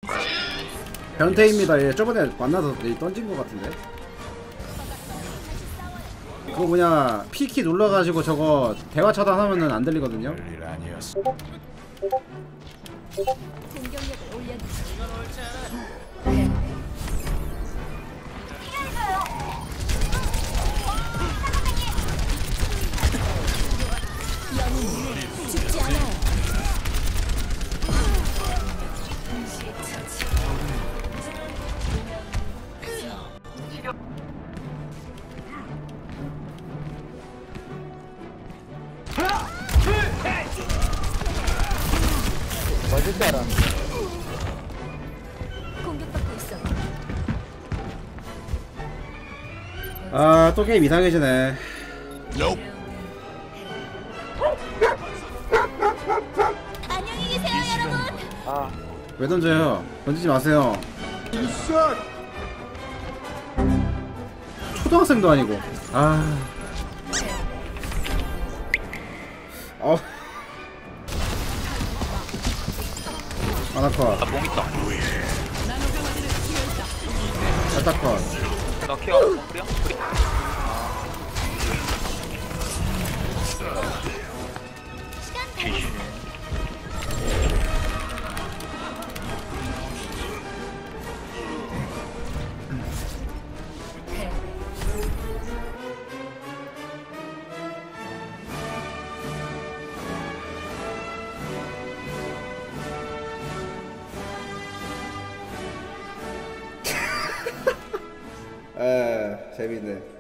변태입니다. 얘 저번에 만나서 던진 것 같은데. 그거 뭐냐 P키 눌러가지고 저거 대화 차단하면은 안 들리거든요. 별일 아니었어. 공격력을 올려주세요. 영웅은 죽지 않아요. 맞을 줄 알아. 공격받고 있어. 아 또 게임 이상해지네. 안녕히 계세요, 여러분. 아, 왜 던져요? 던지지 마세요. 초등학생도 아니고. 아. 아나컷. 나공 있다. 알타컷. 나 케어. 그래요? 그래. 에 재밌네.